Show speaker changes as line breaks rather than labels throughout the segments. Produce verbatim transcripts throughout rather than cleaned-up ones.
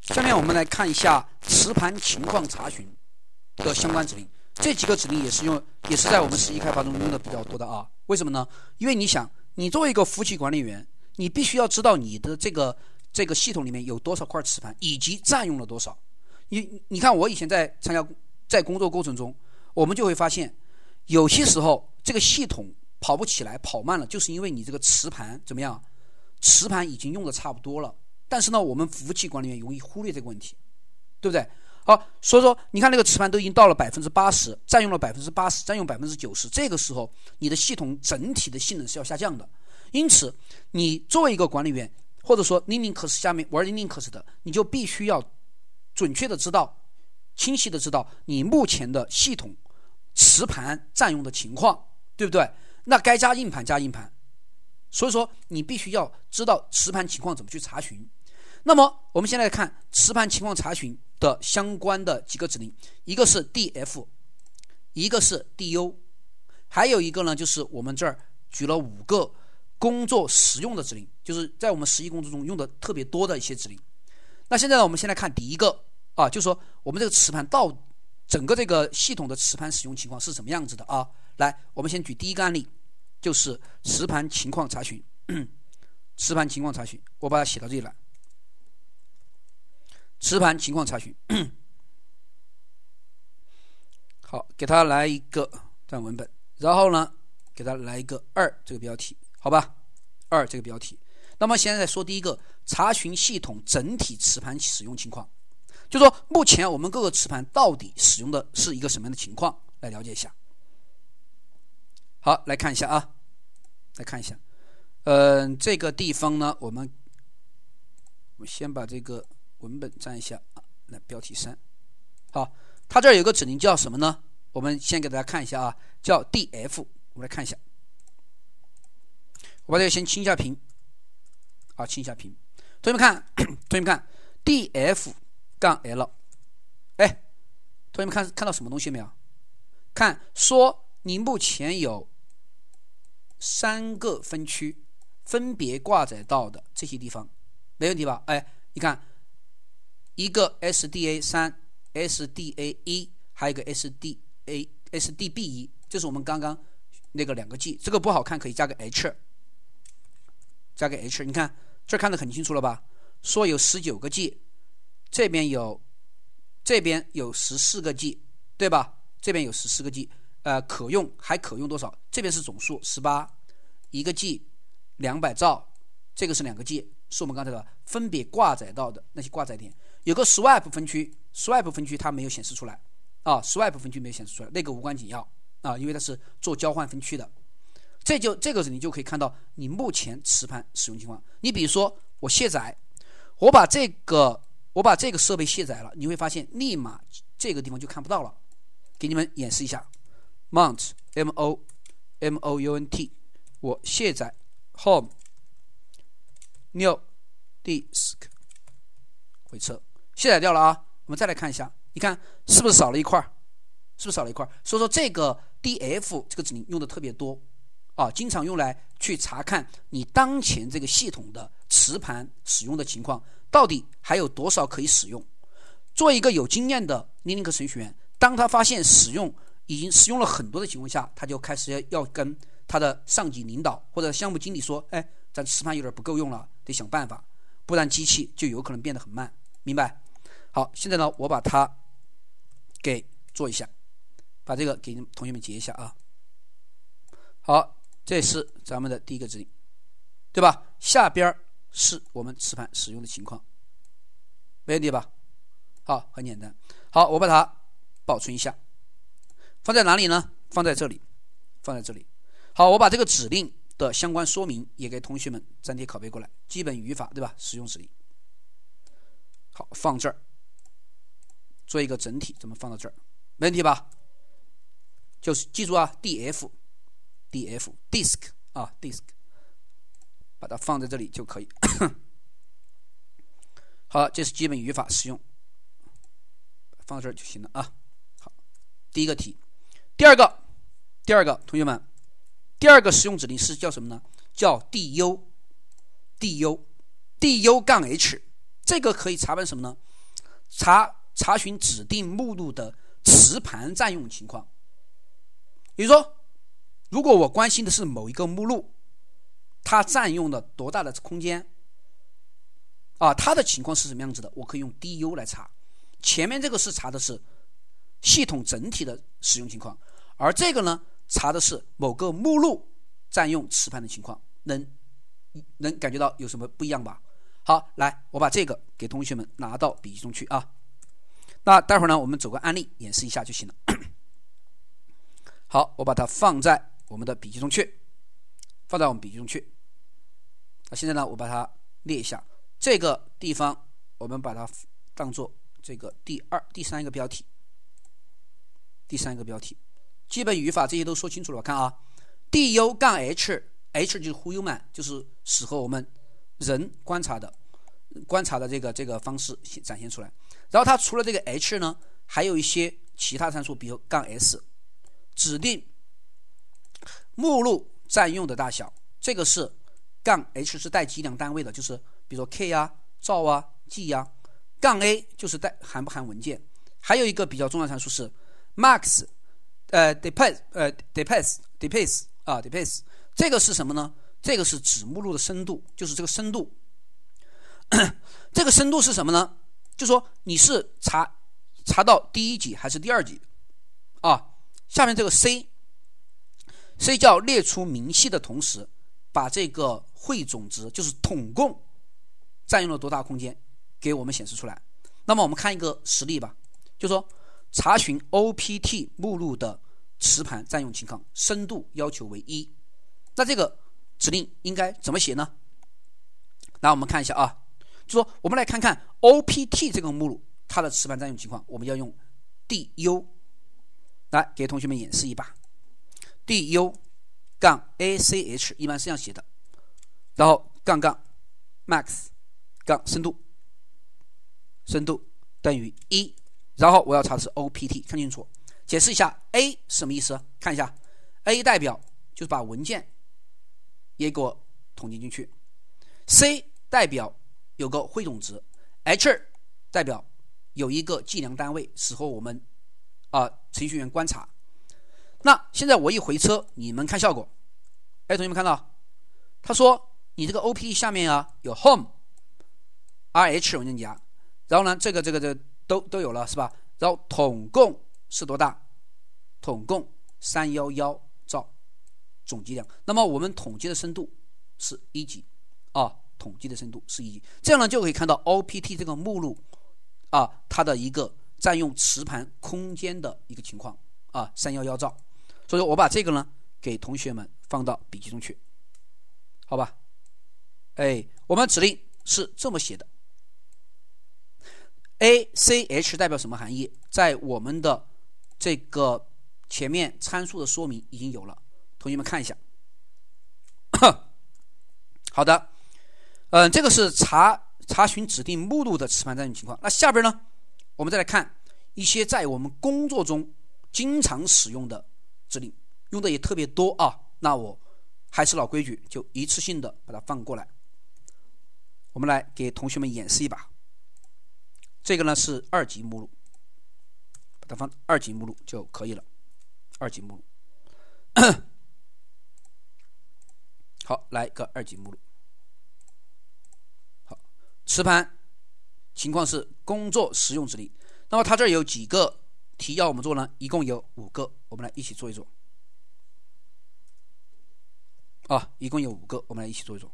下面我们来看一下磁盘情况查询的相关指令。这几个指令也是用，也是在我们实际开发中用的比较多的啊。为什么呢？因为你想，你作为一个服务器管理员，你必须要知道你的这个这个系统里面有多少块磁盘，以及占用了多少。你你看，我以前在参加在工作过程中，我们就会发现，有些时候这个系统跑不起来、跑慢了，就是因为你这个磁盘怎么样？磁盘已经用的差不多了。但是呢，我们服务器管理员容易忽略这个问题，对不对？好，所以说你看那个磁盘都已经到了百分之八十，占用了百分之八十，占用百分之九十，这个时候你的系统整体的性能是要下降的。因此，你作为一个管理员，或者说 Linux 下面玩 Linux 的，你就必须要准确的知道、清晰的知道你目前的系统磁盘占用的情况，对不对？那该加硬盘加硬盘。所以说，你必须要知道磁盘情况怎么去查询。那么，我们现在来看磁盘情况查询的相关的几个指令，一个是 D F， 一个是 D U， 还有一个呢，就是我们这儿举了五个工作实用的指令，就是在我们实际工作中用的特别多的一些指令。那现在呢，我们先来看第一个啊，就是说我们这个磁盘到整个这个系统的磁盘使用情况是什么样子的啊？来，我们先举第一个案例，就是磁盘情况查询。磁盘情况查询，我把它写到这里来。磁盘情况查询，好，给它来一个这样文本，然后呢，给它来一个二这个标题，好吧？二这个标题。那么现在说第一个，查询系统整体磁盘使用情况，就说目前我们各个磁盘到底使用的是一个什么样的情况，来了解一下。好，来看一下啊，来看一下，嗯、呃，这个地方呢，我们我先把这个文本占一下啊，来标题三。好，它这儿有个指令叫什么呢？我们先给大家看一下啊，叫 D F。我们来看一下，我把这个先清一下屏，啊，清一下屏。同学们看，同学们看 ，D F 杠 L， 哎，同学们看看到什么东西没有？看说你目前有三个分区，分别挂载到的这些地方，没问题吧？哎，你看。一个 S D A 三 S D A 一 还有一个 S D A S D B 一， 这是我们刚刚那个两个 G， 这个不好看可以加个 H， 加个 H， 你看这看得很清楚了吧？说有十九个 G， 这边有这边有十四个 G， 对吧？这边有十四个 G， 呃，可用还可用多少？这边是总数十八，一个 G 两百兆，这个是两个 G， 是我们刚才的分别挂载到的那些挂载点。有个 swap 分区 ，swap 分区它没有显示出来啊 ，swap 分区没有显示出来，那个无关紧要啊，因为它是做交换分区的。这就这个你就可以看到你目前磁盘使用情况。你比如说我卸载，我把这个我把这个设备卸载了，你会发现立马这个地方就看不到了。给你们演示一下 ，mount m o m o u n t， 我卸载 home new disk 回撤。卸载掉了啊！我们再来看一下，你看是不是少了一块？是不是少了一块？所以说这个 D F 这个指令用的特别多啊，经常用来去查看你当前这个系统的磁盘使用的情况，到底还有多少可以使用。作为一个有经验的 Linux 程序员，当他发现使用已经使用了很多的情况下，他就开始要要跟他的上级领导或者项目经理说：“哎，咱磁盘有点不够用了，得想办法，不然机器就有可能变得很慢。”明白？好，现在呢，我把它给做一下，把这个给同学们截一下啊。好，这是咱们的第一个指令，对吧？下边是我们磁盘使用的情况，没问题吧？好，很简单。好，我把它保存一下，放在哪里呢？放在这里，放在这里。好，我把这个指令的相关说明也给同学们粘贴拷贝过来，基本语法，对吧？使用指令。好，放这儿。做一个整体，怎么放到这儿？没问题吧？就是记住啊 ，D F D F disk 啊 disk， 把它放在这里就可以。好，这是基本语法使用，放到这儿就行了啊。好，第一个题，第二个，第二个同学们，第二个使用指令是叫什么呢？叫 D U D U D U 杠 H， 这个可以查办什么呢？ 查查询指定目录的磁盘占用情况。也就是说，如果我关心的是某一个目录，它占用了多大的空间啊？它的情况是什么样子的？我可以用 D U 来查。前面这个是查的是系统整体的使用情况，而这个呢，查的是某个目录占用磁盘的情况。能能感觉到有什么不一样吧？好，来，我把这个给同学们拿到笔记中去啊。那待会儿呢，我们走个案例演示一下就行了。好，我把它放在我们的笔记中去，放在我们笔记中去。那现在呢，我把它列一下，这个地方我们把它当做这个第二、第三一个标题，第三一个标题，基本语法这些都说清楚了。看啊 ，D U 杠 H，H 就是 human， 就是适合我们人观察的观察的这个这个方式展现出来。然后它除了这个 H 呢，还有一些其他参数，比如杠 S， 指定目录占用的大小，这个是杠 H 是带计量单位的，就是比如说 K 啊、兆啊、G 啊。杠 A 就是带含不含文件。还有一个比较重要的参数是 max， 呃 depace 呃 depace depace 啊 depace， 这个是什么呢？这个是指目录的深度，就是这个深度。这个深度是什么呢？就说你是查查到第一级还是第二级啊？下面这个 C， C 叫列出明细的同时，把这个汇总值，就是统共占用了多大空间，给我们显示出来。那么我们看一个实例吧，就说查询 O P T 目录的磁盘占用情况，深度要求为一。那这个指令应该怎么写呢？那我们看一下啊，就说我们来看看 O P T 这个目录它的磁盘占用情况，我们要用 D U 来给同学们演示一把。D U 杠 A C H 一般是这样写的，然后杠杠 max 杠深度，深度等于一，然后我要查的是 O P T， 看清楚。解释一下 A 什么意思？看一下 A 代表就是把文件也给我统计进去， C 代表有个汇总值， H 代表有一个计量单位，适合我们啊、呃、程序员观察。那现在我一回车，你们看效果。哎，同学们看到，他说你这个 O P T 下面啊有 home、R H 文件夹，然后呢这个这个这个都都有了是吧？然后统共是多大？统共三百一十兆总计量。那么我们统计的深度是一级啊，统计的深度是一级。这样呢就可以看到 O P T 这个目录啊，它的一个占用磁盘空间的一个情况啊，三百一十兆。所以我把这个呢给同学们放到笔记中去，好吧？哎，我们指令是这么写的。A C H 代表什么含义？在我们的这个前面参数的说明已经有了，同学们看一下。好的，嗯、呃，这个是查查询指定目录的磁盘占用情况。那下边呢，我们再来看一些在我们工作中经常使用的指令，用的也特别多啊。那我还是老规矩，就一次性的把它放过来。我们来给同学们演示一把。这个呢是二级目录，把它放二级目录就可以了。二级目录，好，来个二级目录。好，磁盘情况是工作实用指令。那么它这儿有几个题要我们做呢？一共有五个，我们来一起做一做。啊，一共有五个，我们来一起做一做。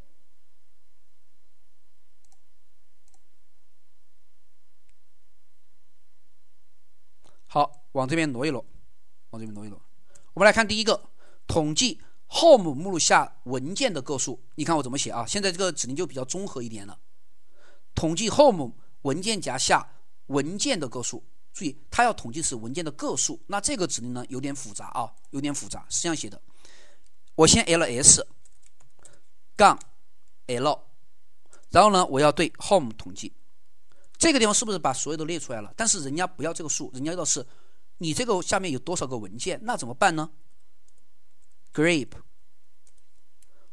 好，往这边挪一挪，往这边挪一挪。我们来看第一个，统计 home 目录下文件的个数。你看我怎么写啊？现在这个指令就比较综合一点了。统计 home 文件夹下文件的个数。注意，它要统计是文件的个数。那这个指令呢，有点复杂啊，有点复杂，是这样写的。我先 ls 杠 l， 然后呢，我要对 home 统计。这个地方是不是把所有都列出来了？但是人家不要这个数，人家要的是你这个下面有多少个文件，那怎么办呢 ？grep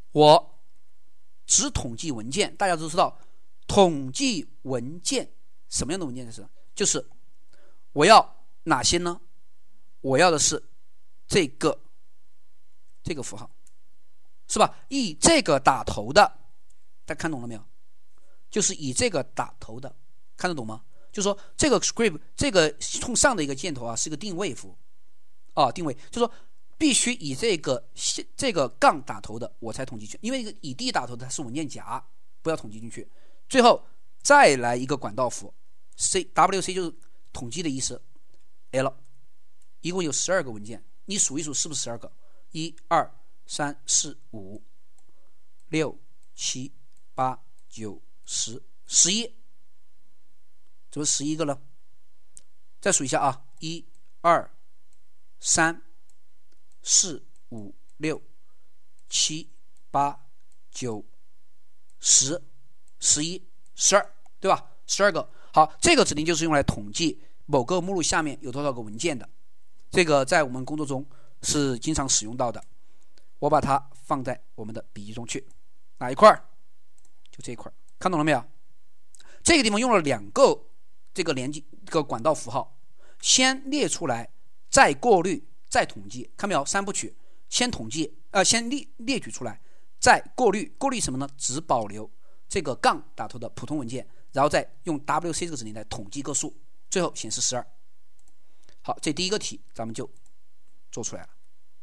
我只统计文件，大家都知道统计文件什么样的文件才是？就是我要哪些呢？我要的是这个这个符号，是吧？以这个打头的，大家看懂了没有？就是以这个打头的，看得懂吗？就是说这个 script 这个冲上的一个箭头啊，是一个定位符啊，定位就是说必须以这个这个杠打头的我才统计去，因为这个以 D 打头的它是文件夹，不要统计进去。最后再来一个管道符 C W C 就是统计的意思 L， 一共有十二个文件，你数一数是不是十二个？一二三四五六七八九十十一，这不是十一个了？再数一下啊，一二三四五六七八九十十一十二，对吧？十二个。好，这个指令就是用来统计某个目录下面有多少个文件的，这个在我们工作中是经常使用到的。我把它放在我们的笔记中去，哪一块？就这一块，看懂了没有？这个地方用了两个这个连接这个管道符号，先列出来，再过滤，再统计，看没有？三部曲，先统计，呃，先列列举出来，再过滤，过滤什么呢？只保留这个杠打头的普通文件，然后再用 W C 这个指令来统计个数，最后显示十二。好，这第一个题咱们就做出来了。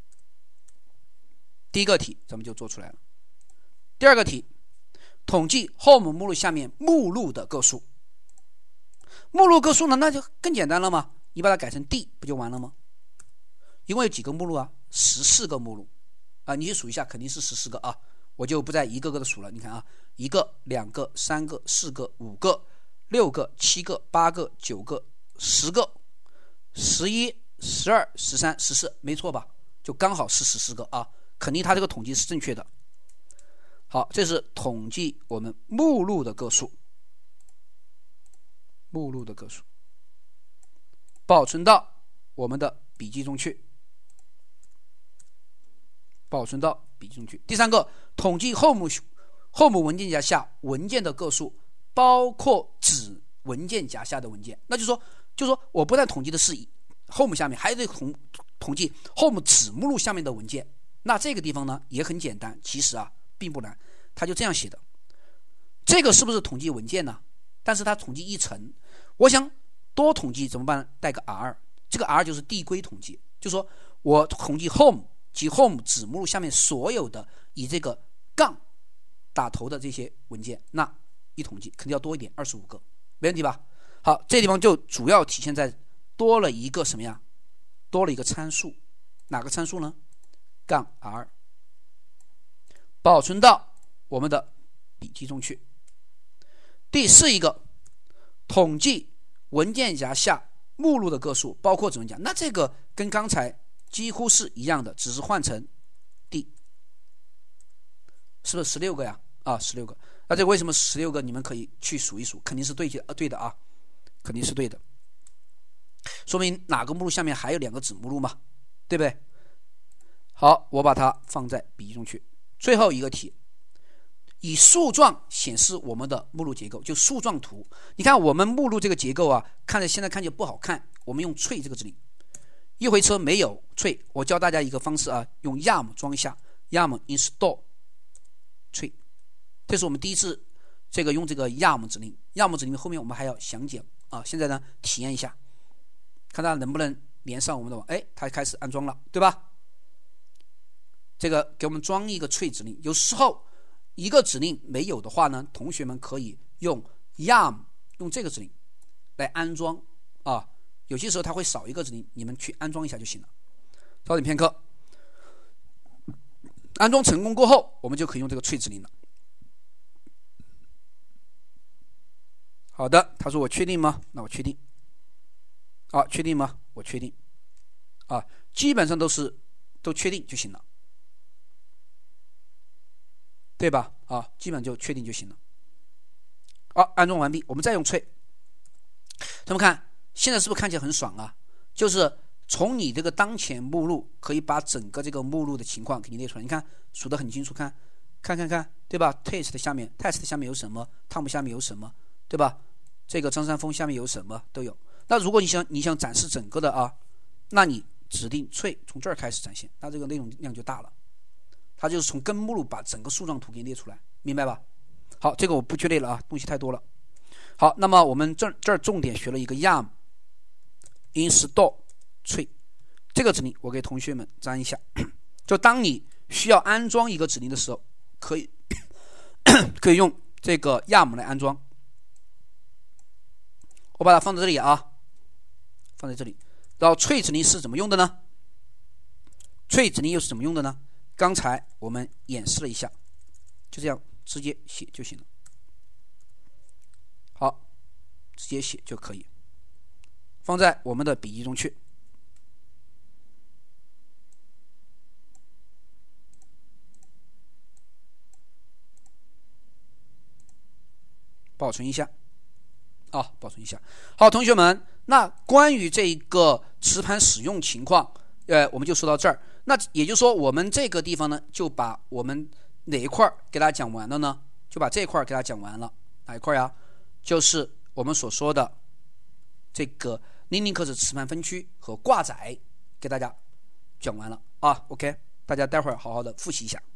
第一个题咱们就做出来了。第二个题，统计 Home 目录下面目录的个数。目录个数呢，那就更简单了嘛，你把它改成 D 不就完了吗？一共有几个目录啊？十四个目录啊，你去数一下，肯定是十四个啊，我就不再一个个的数了。你看啊，一个、两个、三个、四个、五个、六个、七个、八个、九个、十个、十一、十二、十三、十四，没错吧？就刚好是十四个啊，肯定它这个统计是正确的。好，这是统计我们目录的个数，目录的个数，保存到我们的笔记中去，保存到笔记中去。第三个，统计 Home Home 文件夹下文件的个数，包括子文件夹下的文件。那就是说，就是说我不但统计的是 Home 下面，还得统统计 Home 子目录下面的文件。那这个地方呢也很简单，其实啊并不难，它就这样写的。这个是不是统计文件呢？但是它统计一层，我想多统计怎么办？带个 R， 这个 R 就是递归统计，就是说我统计 Home 及 Home 子目录下面所有的以这个杠打头的这些文件，那一统计肯定要多一点，二十五个，没问题吧？好，这地方就主要体现在多了一个什么呀？多了一个参数，哪个参数呢？杠 R， 保存到我们的笔记中去。第四一个，统计文件夹下目录的个数，包括子文件夹。那这个跟刚才几乎是一样的，只是换成 D， 是不是十六个呀？啊，十六个。那这为什么十六个？你们可以去数一数，肯定是对的，对的啊，肯定是对的。说明哪个目录下面还有两个子目录嘛，对不对？好，我把它放在笔记中去。最后一个题，以树状显示我们的目录结构，就树状图。你看我们目录这个结构啊，看着现在看起来不好看，我们用tree这个指令。一回车没有tree，我教大家一个方式啊，用 yum 装一下 yum install tree。这是我们第一次这个用这个 yum 指令 ，yum 指令后面我们还要详解啊。现在呢，体验一下，看它能不能连上我们的网。哎，它开始安装了，对吧？这个给我们装一个tree指令，有时候一个指令没有的话呢，同学们可以用 yum 用这个指令来安装啊。有些时候它会少一个指令，你们去安装一下就行了。稍等片刻，安装成功过后，我们就可以用这个tree指令了。好的，他说我确定吗？那我确定。啊，确定吗？我确定。啊，基本上都是都确定就行了。对吧？啊，基本就确定就行了。好，安装完毕，我们再用tree。他们看，现在是不是看起来很爽啊？就是从你这个当前目录，可以把整个这个目录的情况给你列出来。你看，数得很清楚，看，看看看，对吧 ？test 下面 ，test 下面有什么 ？tom 下面有什么，对吧？ 这个张三丰下面有什么都有。那如果你想你想展示整个的啊，那你指定脆从这儿开始展现，那这个内容量就大了。它就是从根目录把整个树状图给列出来，明白吧？好，这个我不去列了啊，东西太多了。好，那么我们这这儿重点学了一个 yum install 脆这个指令，我给同学们粘一下。就当你需要安装一个指令的时候，可以可以用这个 yum 来安装。我把它放在这里啊，放在这里。然后脆指令是怎么用的呢？脆指令又是怎么用的呢？刚才我们演示了一下，就这样直接写就行了。好，直接写就可以，放在我们的笔记中去。保存一下啊，保存一下。好，同学们，那关于这个磁盘使用情况，呃，我们就说到这儿。那也就是说，我们这个地方呢，就把我们哪一块给大家讲完了呢？就把这一块给大家讲完了。哪一块呀？就是我们所说的这个 Linux 磁盘分区和挂载，给大家讲完了啊。OK， 大家待会儿好好的复习一下。